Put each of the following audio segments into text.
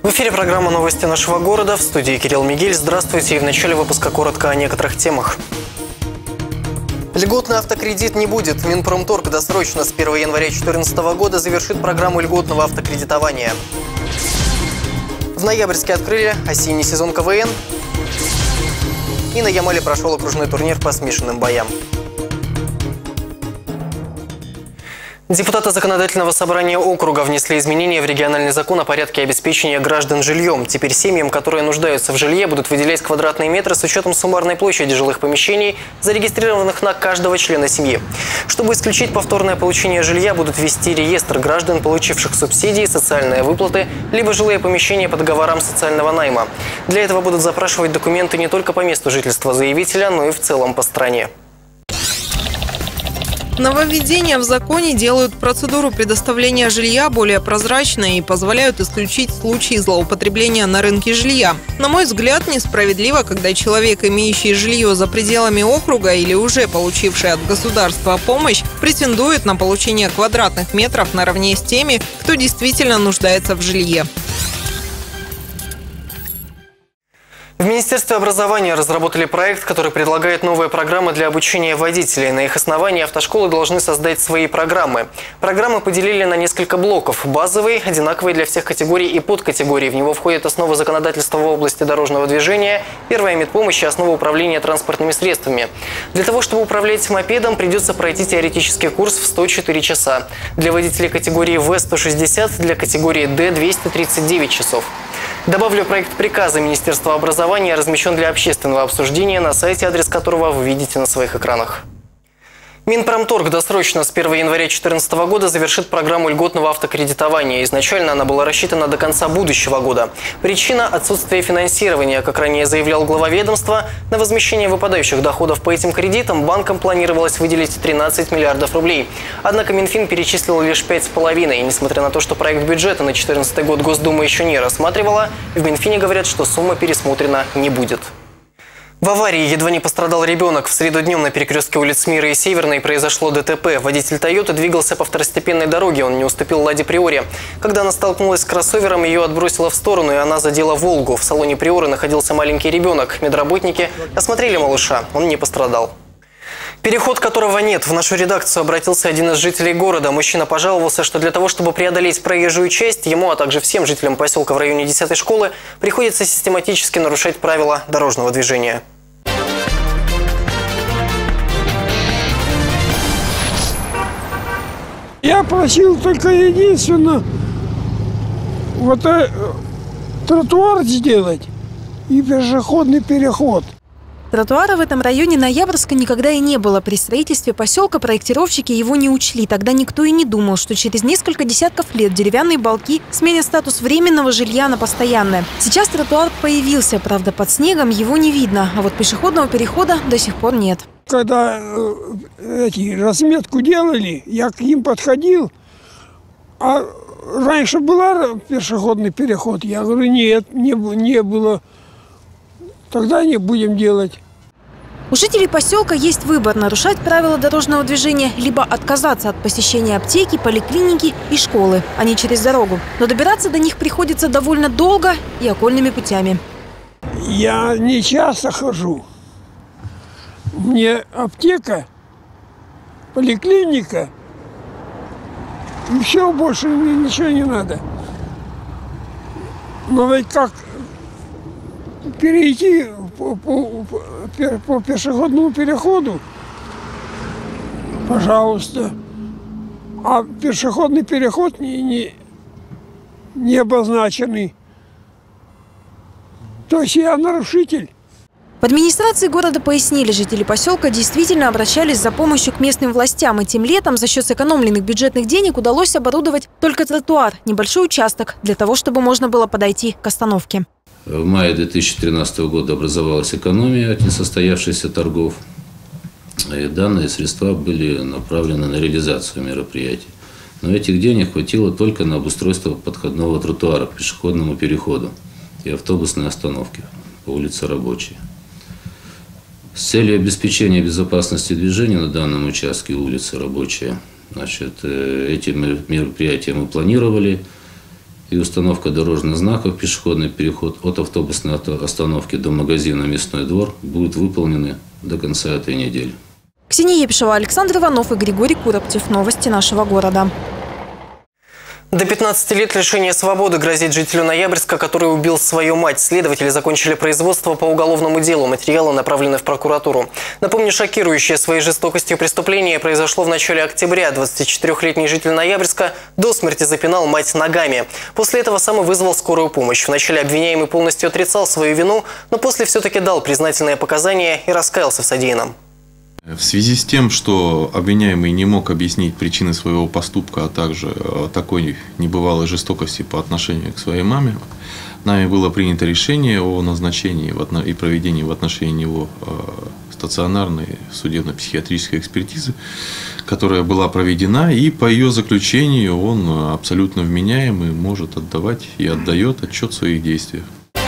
В эфире программа «Новости нашего города». В студии Кирилл Мигель. Здравствуйте. И в начале выпуска коротко о некоторых темах. Льготный автокредит не будет. Минпромторг досрочно с 1 января 2014 года завершит программу льготного автокредитования. В Ноябрьске открыли осенний сезон КВН. И на Ямале прошел окружной турнир по смешанным боям. Депутаты Законодательного собрания округа внесли изменения в региональный закон о порядке обеспечения граждан жильем. Теперь семьям, которые нуждаются в жилье, будут выделять квадратные метры с учетом суммарной площади жилых помещений, зарегистрированных на каждого члена семьи. Чтобы исключить повторное получение жилья, будут вести реестр граждан, получивших субсидии, социальные выплаты, либо жилые помещения по договорам социального найма. Для этого будут запрашивать документы не только по месту жительства заявителя, но и в целом по стране. Нововведения в законе делают процедуру предоставления жилья более прозрачной и позволяют исключить случаи злоупотребления на рынке жилья. На мой взгляд, несправедливо, когда человек, имеющий жилье за пределами округа или уже получивший от государства помощь, претендует на получение квадратных метров наравне с теми, кто действительно нуждается в жилье. В Министерстве образования разработали проект, который предлагает новые программы для обучения водителей. На их основании автошколы должны создать свои программы. Программы поделили на несколько блоков. Базовый, одинаковый для всех категорий и подкатегорий. В него входят основы законодательства в области дорожного движения, первая медпомощь и основы управления транспортными средствами. Для того, чтобы управлять мопедом, придется пройти теоретический курс в 104 часа. Для водителей категории В – 160, для категории Д – 239 часов. Добавлю, проект приказа Министерства образования размещен для общественного обсуждения на сайте, адрес которого вы видите на своих экранах. Минпромторг досрочно с 1 января 2014 года завершит программу льготного автокредитования. Изначально она была рассчитана до конца будущего года. Причина – отсутствие финансирования. Как ранее заявлял глава ведомства, на возмещение выпадающих доходов по этим кредитам банкам планировалось выделить 13 миллиардов рублей. Однако Минфин перечислил лишь 5,5. И несмотря на то, что проект бюджета на 2014 год Госдума еще не рассматривала, в Минфине говорят, что сумма пересмотрена не будет. В аварии едва не пострадал ребенок. В среду днем на перекрестке улиц Мира и Северной произошло ДТП. Водитель «Тойоты» двигался по второстепенной дороге. Он не уступил «Ладе Приоре». Когда она столкнулась с кроссовером, ее отбросило в сторону, и она задела «Волгу». В салоне Приоры находился маленький ребенок. Медработники осмотрели малыша. Он не пострадал. Переход которого нет. В нашу редакцию обратился один из жителей города. Мужчина пожаловался, что для того, чтобы преодолеть проезжую часть, ему, а также всем жителям поселка в районе 10-й школы, приходится систематически нарушать правила дорожного движения. Я просил только единственно тротуар сделать и пешеходный переход. Тротуара в этом районе Ноябрьска никогда и не было. При строительстве поселка проектировщики его не учли. Тогда никто и не думал, что через несколько десятков лет деревянные балки сменят статус временного жилья на постоянное. Сейчас тротуар появился, правда, под снегом его не видно, а вот пешеходного перехода до сих пор нет. Когда разметку делали, я к ним подходил, а раньше был пешеходный переход. Я говорю, нет, не было. Тогда не будем делать. У жителей поселка есть выбор – нарушать правила дорожного движения, либо отказаться от посещения аптеки, поликлиники и школы, а не через дорогу. Но добираться до них приходится довольно долго и окольными путями. Я не часто хожу. Мне аптека, поликлиника, и все, больше мне ничего не надо. Но ведь как перейти по пешеходному переходу, пожалуйста. А пешеходный переход не обозначенный. То есть я нарушитель. В администрации города пояснили, жители поселка действительно обращались за помощью к местным властям. Этим летом за счет сэкономленных бюджетных денег удалось оборудовать только тротуар, небольшой участок, для того, чтобы можно было подойти к остановке. В мае 2013 года образовалась экономия от несостоявшихся торгов. И данные средства были направлены на реализацию мероприятий. Но этих денег хватило только на обустройство подходного тротуара к пешеходному переходу и автобусной остановки по улице Рабочей. С целью обеспечения безопасности движения на данном участке улицы Рабочая, эти мероприятия мы планировали и установка дорожных знаков «Пешеходный переход» от автобусной остановки до магазина «Мясной двор» будут выполнены до конца этой недели. Ксения Епишева, Александр Иванов и Григорий Куроптев. Новости нашего города. До 15 лет лишения свободы грозит жителю Ноябрьска, который убил свою мать. Следователи закончили производство по уголовному делу. Материалы направлены в прокуратуру. Напомню, шокирующее своей жестокостью преступление произошло в начале октября. 24-летний житель Ноябрьска до смерти запинал мать ногами. После этого сам и вызвал скорую помощь. Вначале обвиняемый полностью отрицал свою вину, но после все-таки дал признательные показания и раскаялся в содеянном. В связи с тем, что обвиняемый не мог объяснить причины своего поступка, а также такой небывалой жестокости по отношению к своей маме, нами было принято решение о назначении и проведении в отношении него стационарной судебно-психиатрической экспертизы, которая была проведена, и по ее заключению он абсолютно вменяемый, может отдавать и отдает отчет в своих действиях.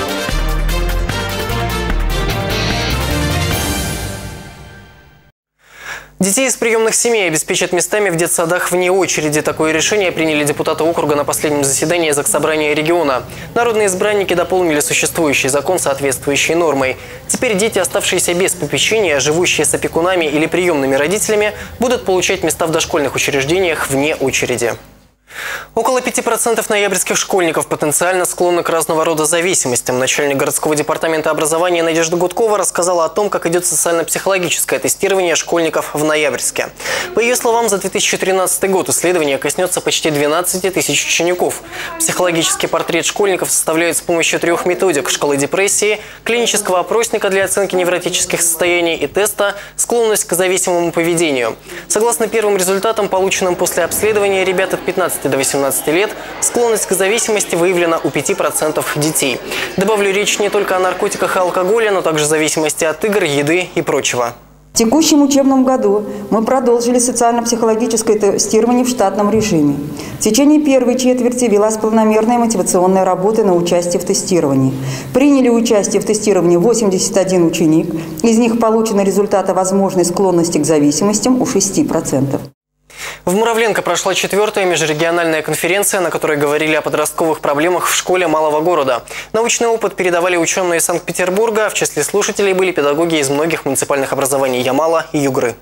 Детей из приемных семей обеспечат местами в детсадах вне очереди. Такое решение приняли депутаты округа на последнем заседании Заксобрания региона. Народные избранники дополнили существующий закон соответствующей нормой. Теперь дети, оставшиеся без попечения, живущие с опекунами или приемными родителями, будут получать места в дошкольных учреждениях вне очереди. Около 5% ноябрьских школьников потенциально склонны к разного рода зависимостям. Начальник городского департамента образования Надежда Гудкова рассказала о том, как идет социально-психологическое тестирование школьников в Ноябрьске. По ее словам, за 2013 год исследование коснется почти 12 тысяч учеников. Психологический портрет школьников составляют с помощью 3 методик – шкалы депрессии, клинического опросника для оценки невротических состояний и теста «Склонность к зависимому поведению». Согласно первым результатам, полученным после обследования ребят от 15 до 18 лет, склонность к зависимости выявлена у 5% детей. Добавлю, речь не только о наркотиках и алкоголе, но также зависимости от игр, еды и прочего. В текущем учебном году мы продолжили социально-психологическое тестирование в штатном режиме. В течение первой четверти велась планомерная мотивационная работа на участие в тестировании. Приняли участие в тестировании 81 ученик. Из них получены результаты возможной склонности к зависимостям у 6%. В Муравленко прошла 4-я межрегиональная конференция, на которой говорили о подростковых проблемах в школе малого города. Научный опыт передавали ученые из Санкт-Петербурга, а в числе слушателей были педагоги из многих муниципальных образований Ямала и Югры.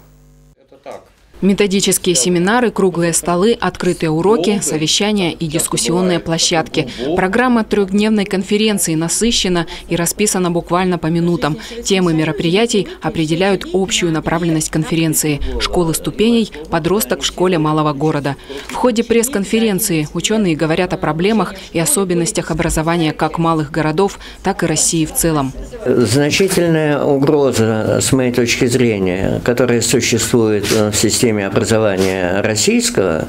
Методические семинары, круглые столы, открытые уроки, совещания и дискуссионные площадки. Программа 3-дневной конференции насыщена и расписана буквально по минутам. Темы мероприятий определяют общую направленность конференции – школы ступеней, подросток в школе малого города. В ходе пресс-конференции ученые говорят о проблемах и особенностях образования как малых городов, так и России в целом. Значительная угроза, с моей точки зрения, которая существует в системе образования российского,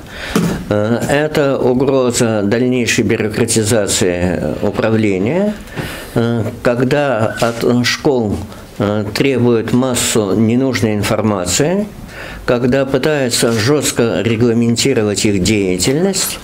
это угроза дальнейшей бюрократизации управления, когда от школ требуют массу ненужной информации, когда пытаются жестко регламентировать их деятельность,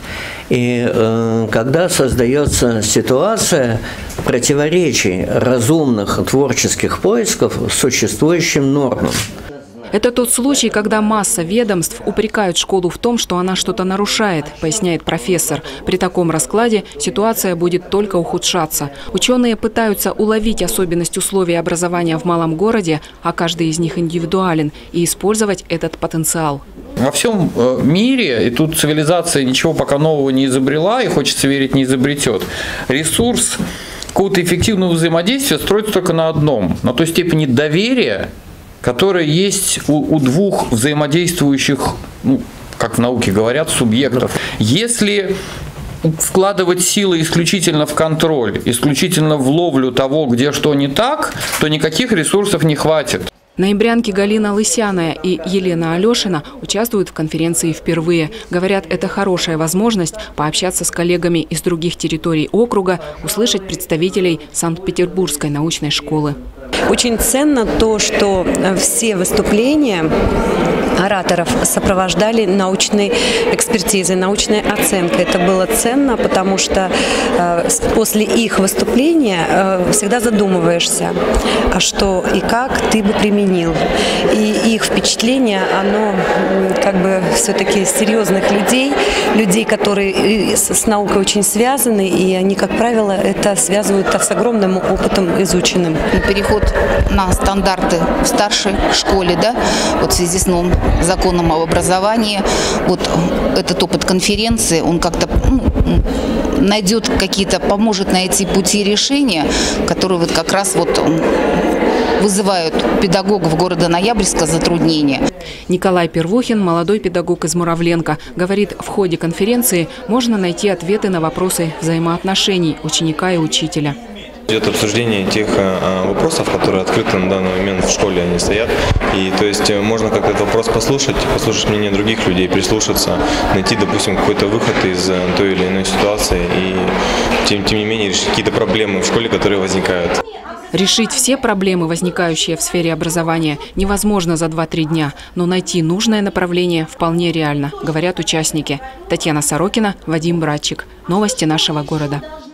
и когда создается ситуация противоречий разумных творческих поисков существующим нормам. Это тот случай, когда масса ведомств упрекают школу в том, что она что-то нарушает, поясняет профессор. При таком раскладе ситуация будет только ухудшаться. Ученые пытаются уловить особенность условий образования в малом городе, а каждый из них индивидуален, и использовать этот потенциал. Во всем мире, и тут цивилизация ничего пока нового не изобрела, и хочется верить, не изобретет, ресурс какого-то эффективного взаимодействия строится только на одном, на той степени доверия, которая есть у двух взаимодействующих, как в науке говорят, субъектов. Если вкладывать силы исключительно в контроль, исключительно в ловлю того, где что не так, то никаких ресурсов не хватит. Ноябрянки Галина Лысяная и Елена Алешина участвуют в конференции впервые. Говорят, это хорошая возможность пообщаться с коллегами из других территорий округа, услышать представителей Санкт-Петербургской научной школы. Очень ценно то, что все выступления ораторов сопровождали научной экспертизой, научной оценкой. Это было ценно, потому что после их выступления всегда задумываешься, а что и как ты бы применил. И их впечатление, оно как бы все-таки серьезных людей, которые с наукой очень связаны, и они, как правило, это связывают с огромным опытом изученным. Переход на стандарты в старшей школе, да, вот в связи с новым законом об образовании, вот этот опыт конференции, он как-то поможет найти пути решения, которые вот как раз вот вызывают педагогов города Ноябрьска затруднения. Николай Первухин, молодой педагог из Муравленко, говорит, в ходе конференции можно найти ответы на вопросы взаимоотношений ученика и учителя. Идет обсуждение тех вопросов, которые открыты на данный момент в школе, они стоят. И то есть можно как-то этот вопрос послушать мнение других людей, прислушаться, найти, допустим, какой-то выход из той или иной ситуации и тем не менее решить какие-то проблемы в школе, которые возникают. Решить все проблемы, возникающие в сфере образования, невозможно за 2-3 дня, но найти нужное направление вполне реально, говорят участники. Татьяна Сорокина, Вадим Братчик. Новости нашего города.